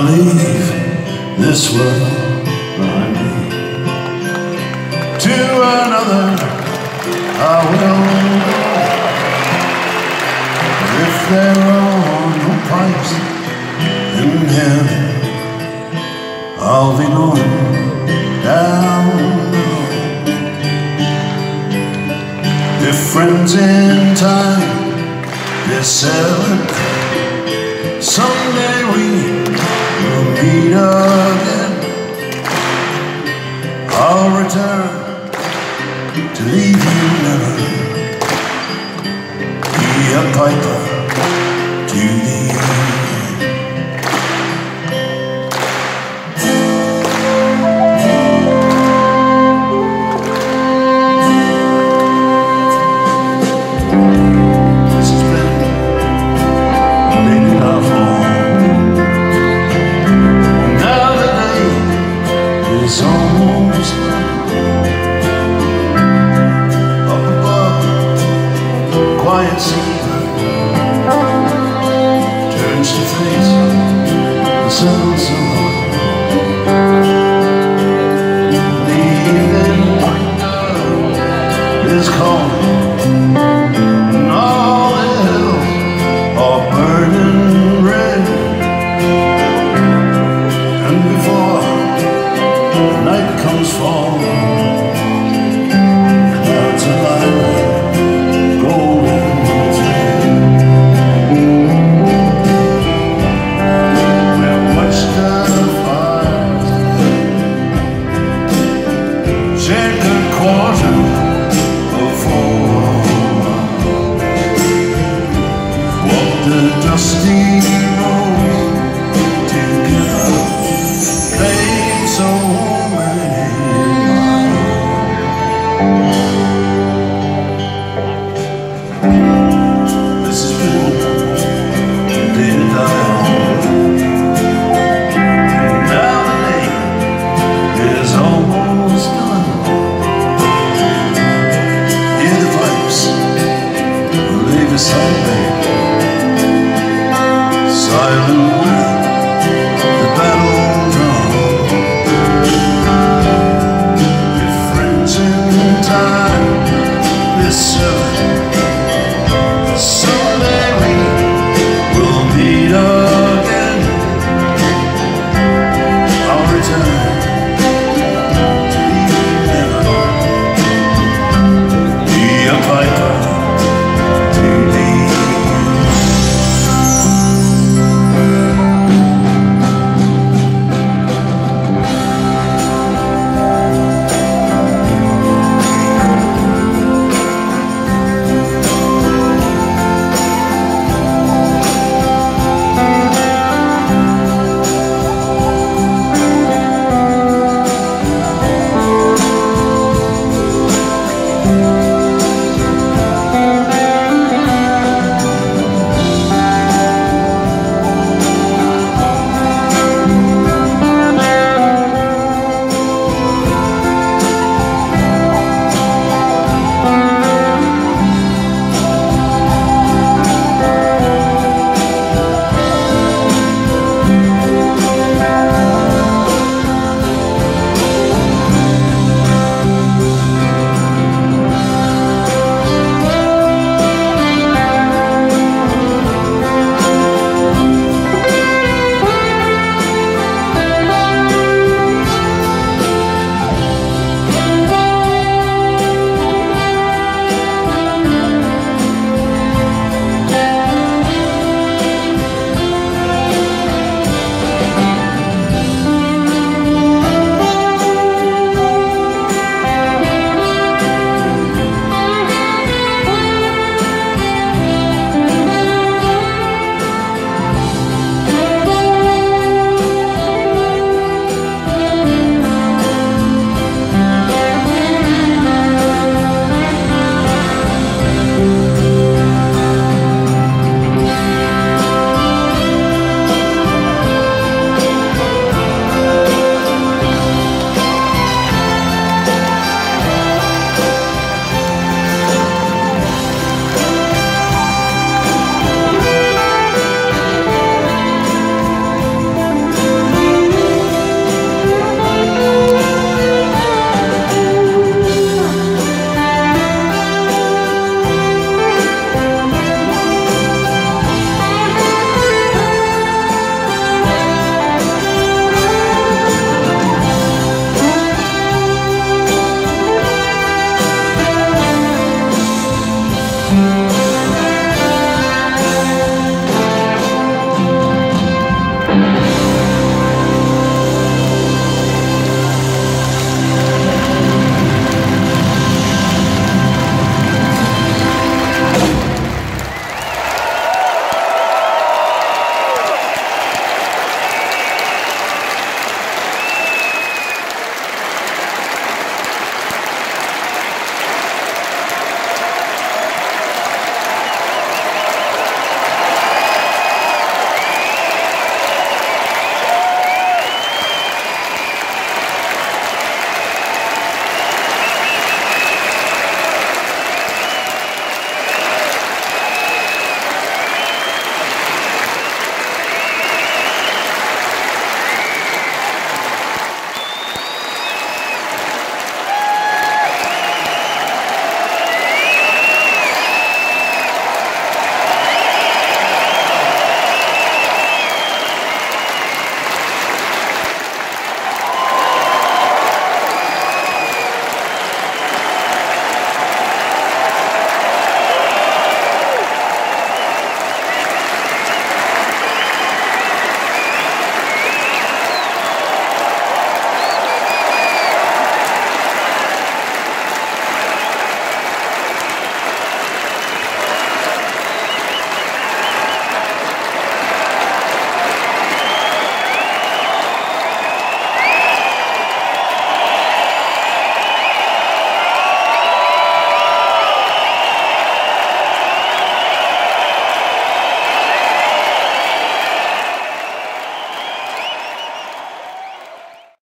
leave this world behind me. To another I will go. If there are no pipes in heaven, I'll be going down below. If friends in time dissevered, someday we will meet again. I'll return to leave you never. Be a piper to the end. It's almost up above, quiet season turns to face the settled sun. The evening window is calling, and all the hills are burning red. And before the night comes falling, clouds are like golden thread. We'll watch the fires, shed a quarter of 4, walk the dusty road together, playing so many miles. This has been David Dial. Now the day is almost done. Hear the pipes lay beside me, silent with the battle drum. If friends in time this